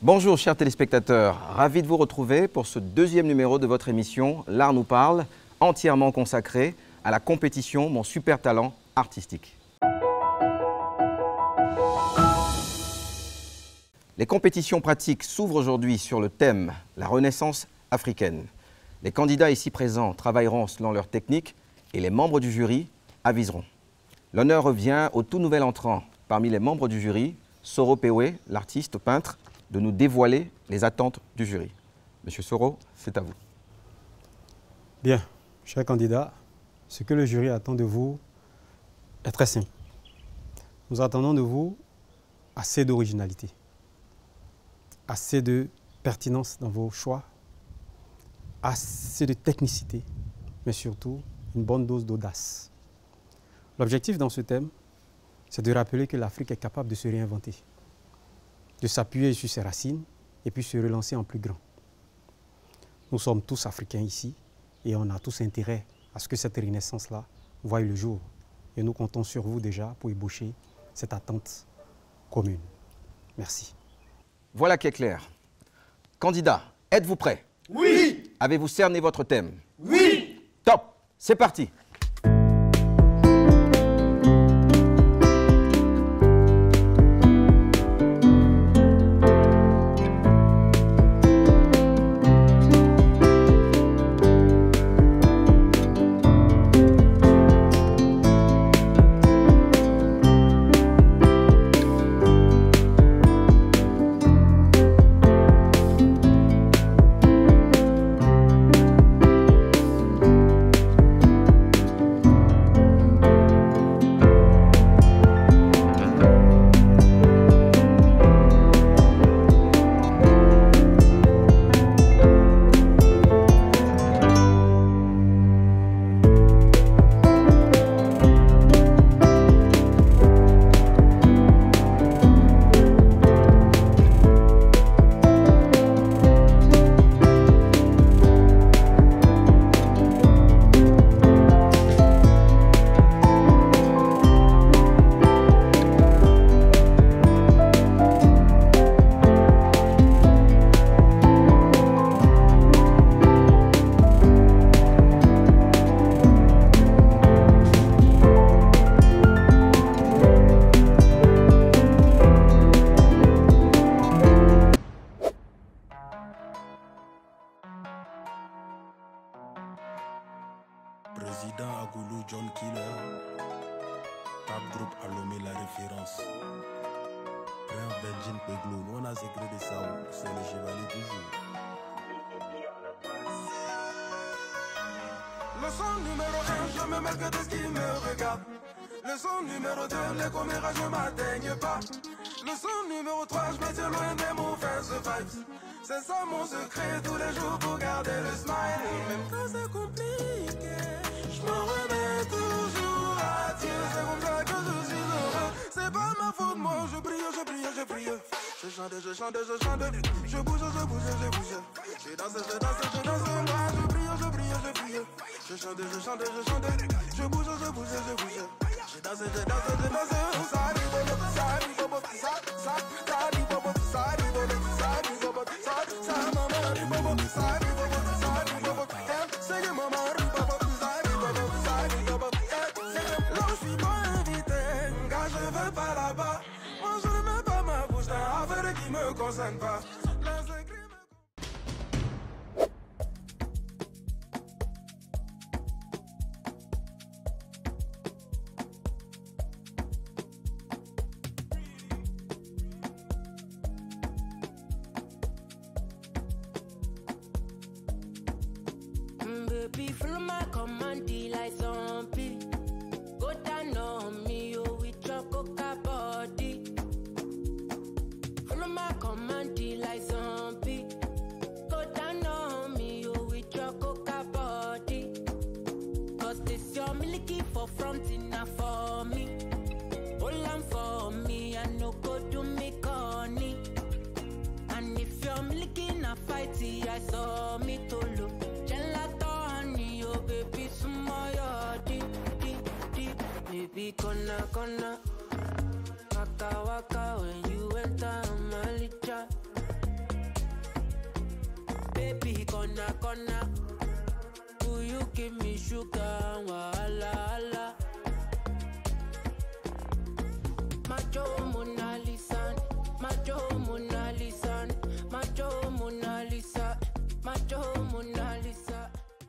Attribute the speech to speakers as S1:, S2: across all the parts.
S1: Bonjour chers téléspectateurs, ravi de vous retrouver pour ce deuxième numéro de votre émission L'Art nous parle, entièrement consacré à la compétition Mon super talent artistique. Les compétitions pratiques s'ouvrent aujourd'hui sur le thème La Renaissance africaine. Les candidats ici présents travailleront selon leur technique et les membres du jury aviseront. L'honneur revient au tout nouvel entrant parmi les membres du jury, Soro Pewe, l'artiste peintre, de nous dévoiler les attentes du jury. Monsieur Soro, c'est à vous.
S2: Bien, chers candidats, ce que le jury attend de vous est très simple. Nous attendons de vous assez d'originalité, assez de pertinence dans vos choix, assez de technicité, mais surtout une bonne dose d'audace. L'objectif dans ce thème, c'est de rappeler que l'Afrique est capable de se réinventer, de s'appuyer sur ses racines et puis se relancer en plus grand. Nous sommes tous Africains ici et on a tous intérêt à ce que cette renaissance-là voie le jour. Et nous comptons sur vous déjà pour ébaucher cette attente commune. Merci.
S1: Voilà qui est clair. Candidats, êtes-vous prêts?
S3: Oui!
S1: Avez-vous cerné votre thème?
S3: Oui!
S1: Top! C'est parti!
S3: Président Agoulou John Killer, Tab Group Alomé la référence. Frère Benjin Peglou, nous on a secret de ça, c'est le chevalier du jour. Leçon numéro 1, je me marque de ce qui me regarde. Leçon numéro 2, les commérages ne m'atteignent pas. Leçon numéro 3, je me tiens loin des mauvaises vibes. C'est ça mon secret tous les jours pour garder le smile. Même quand c'est compliqué, je me remets toujours à Dieu. C'est comme ça que je suis heureux. C'est pas ma faute, moi je prie, je prie, je prie. Je chante, je chante, je chante. Je bouge, je bouge, je bouge. Je danse, je danse, je danse. Moi je prie, je prie, je prie. Je chante, je chante, je chante. Je bouge, je bouge, je bouge. Je danse, je danse, je danse. Ça arrive, ça arrive, ça arrive, ça arrive, ça arrive.
S4: Baby, follow my command, like zombie. Go down on me, oh, with your coca body. Follow my command, like zombie. Go down on me, oh, with your coca body. Cause this your milky for front enough for me. Hold on for me, I no go do me corny. And if you're milky na fighty, I saw me to look. Baby, gonna waka waka when you enter Malicha. Baby, gonna. Will you give me sugar? Wala. Macho Mona Lisa, Macho Mona Lisa, Macho Mona Lisa, Macho Mona Lisa.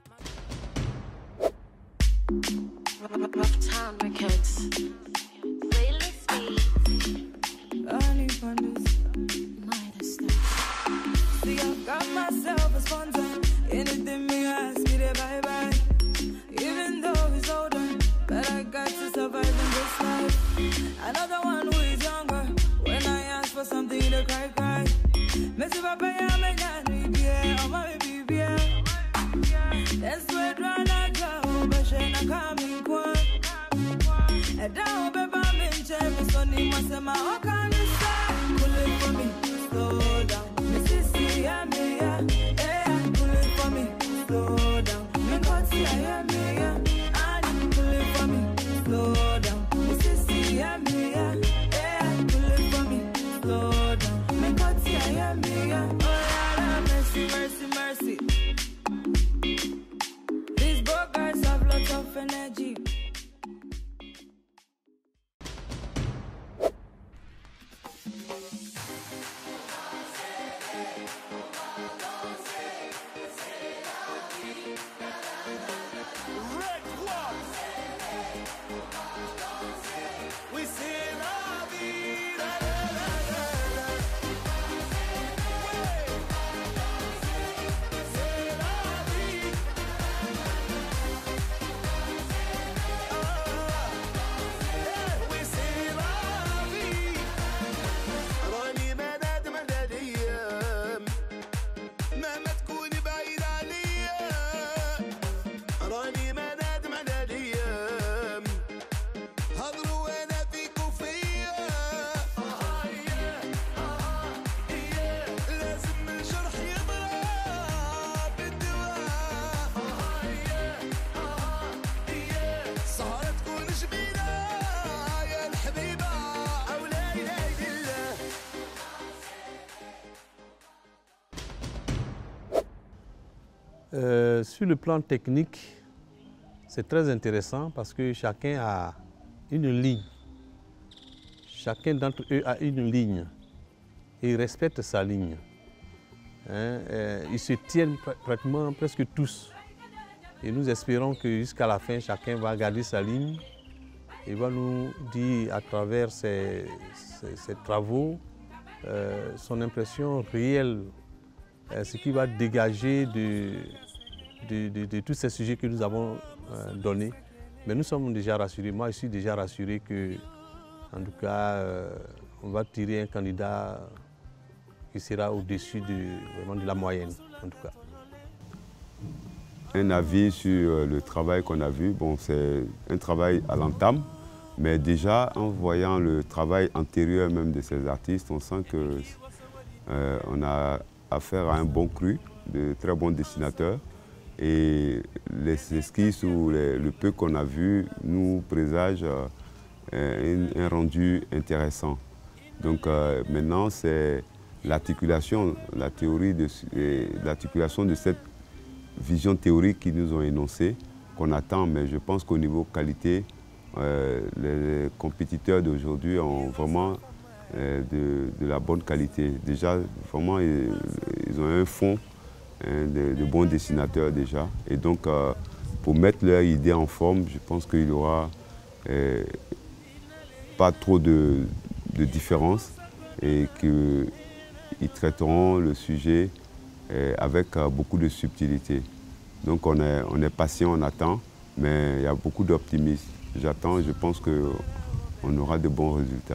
S5: Uptown Records. Playlist me.
S6: Only wonders.
S5: Midas stuff.
S6: See, I've got myself a sponsor. Anything me ask me to bye-bye. Even though it's older, but I got to survive in this life. Another one who is younger. When I ask for something to cry. Messi papa ya me nyani bia, oma me bia. That's where drana go, but she na coming kwa. And down be ba me nche, so ni masema what can you say? Pull it for me, slow down. Missy ya me ya, pull it for me, slow down. Me got see ya me ya, and pull it for me, slow down. Missy ya me ya, pull it for me, slow down. Me got see ya me ya, oh yeah, mercy. These broke guys have lots of energy.
S7: Sur le plan technique, c'est très intéressant parce que chacun a une ligne. Chacun d'entre eux a une ligne et ils respectent sa ligne. Ils se tiennent pratiquement presque tous. Et nous espérons que jusqu'à la fin, chacun va garder sa ligne et va nous dire à travers ses travaux son impression réelle, ce qui va dégager de tous ces sujets que nous avons donnés. Mais nous sommes déjà rassurés. Moi, je suis déjà rassuré que, en tout cas, on va tirer un candidat qui sera au-dessus de la moyenne, en tout cas.
S8: Un avis sur le travail qu'on a vu, bon, c'est un travail à l'entame, mais déjà en voyant le travail antérieur même de ces artistes, on sent qu'on a affaire à un bon cru, de très bons dessinateurs. Et les esquisses ou le peu qu'on a vu nous présagent un rendu intéressant. Donc maintenant, c'est l'articulation, la théorie l'articulation de cette vision théorique qu'ils nous ont énoncée qu'on attend, mais je pense qu'au niveau qualité, les compétiteurs d'aujourd'hui ont vraiment de la bonne qualité. Déjà, vraiment, ils ont un fond de bons dessinateurs déjà. Et donc, pour mettre leur idée en forme, je pense qu'il n'y aura pas trop de différence et qu'ils traiteront le sujet avec beaucoup de subtilité. Donc on est patient, on attend, mais il y a beaucoup d'optimisme. J'attends, je pense qu'on aura de bons résultats.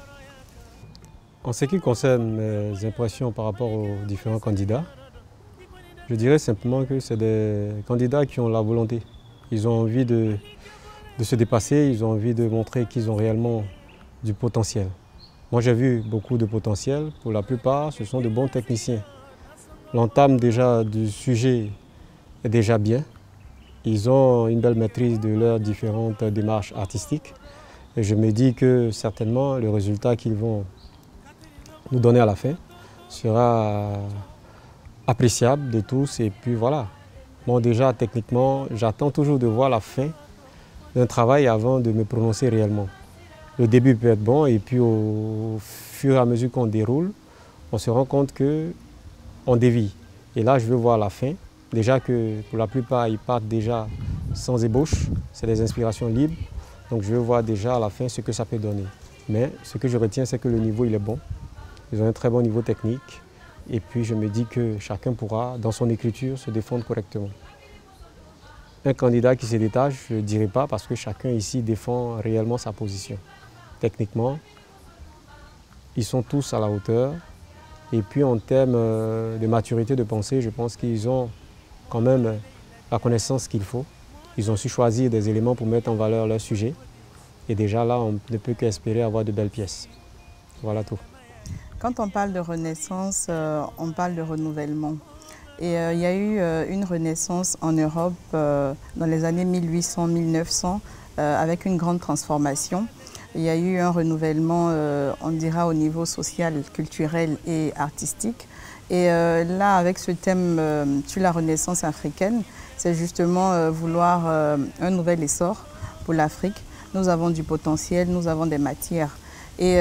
S2: En ce qui concerne mes impressions par rapport aux différents candidats, je dirais simplement que c'est des candidats qui ont la volonté. Ils ont envie de se dépasser, ils ont envie de montrer qu'ils ont réellement du potentiel. Moi j'ai vu beaucoup de potentiel, pour la plupart ce sont de bons techniciens. L'entame déjà du sujet est déjà bien. Ils ont une belle maîtrise de leurs différentes démarches artistiques. Et je me dis que certainement le résultat qu'ils vont nous donner à la fin sera appréciable de tous. Et puis voilà. Bon, déjà, techniquement, j'attends toujours de voir la fin d'un travail avant de me prononcer réellement. Le début peut être bon et puis au fur et à mesure qu'on déroule, on se rend compte qu'on dévie. Et là, je veux voir la fin. Déjà que pour la plupart, ils partent déjà sans ébauche. C'est des inspirations libres. Donc je veux voir déjà à la fin ce que ça peut donner. Mais ce que je retiens, c'est que le niveau, il est bon. Ils ont un très bon niveau technique. Et puis je me dis que chacun pourra, dans son écriture, se défendre correctement. Un candidat qui se détache, je ne dirais pas, parce que chacun ici défend réellement sa position. Techniquement, ils sont tous à la hauteur. Et puis en termes de maturité de pensée, je pense qu'ils ont quand même la connaissance qu'il faut. Ils ont su choisir des éléments pour mettre en valeur leur sujet. Et déjà là, on ne peut qu'espérer avoir de belles pièces. Voilà tout.
S9: Quand on parle de renaissance, on parle de renouvellement. Et il y a eu une renaissance en Europe dans les années 1800-1900 avec une grande transformation. Il y a eu un renouvellement, on dira, au niveau social, culturel et artistique. Et là, avec ce thème sur la renaissance africaine, c'est justement vouloir un nouvel essor pour l'Afrique. Nous avons du potentiel, nous avons des matières. Et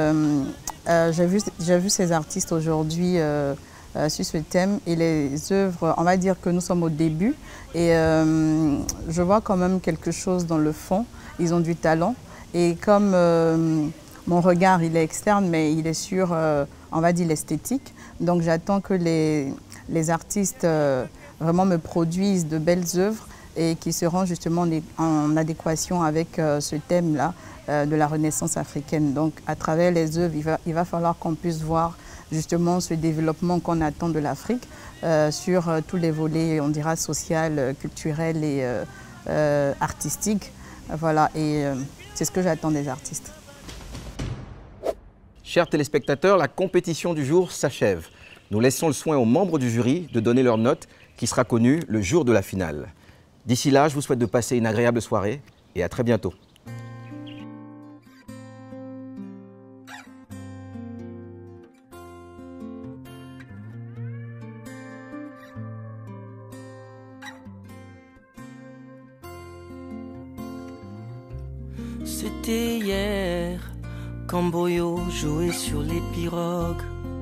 S9: j'ai vu ces artistes aujourd'hui sur ce thème et les œuvres, on va dire que nous sommes au début. Et je vois quand même quelque chose dans le fond. Ils ont du talent. Et comme mon regard, il est externe, mais il est sur, on va dire, l'esthétique. Donc j'attends que les artistes vraiment me produisent de belles œuvres et qui seront justement en adéquation avec ce thème-là de la Renaissance africaine. Donc à travers les œuvres, il va falloir qu'on puisse voir justement ce développement qu'on attend de l'Afrique sur tous les volets, on dira, social, culturel et artistique. Voilà, et c'est ce que j'attends des artistes.
S1: Chers téléspectateurs, la compétition du jour s'achève. Nous laissons le soin aux membres du jury de donner leur note qui sera connue le jour de la finale. D'ici là, je vous souhaite de passer une agréable soirée et à très bientôt.
S10: C'était hier quand Boyo jouait sur les pirogues.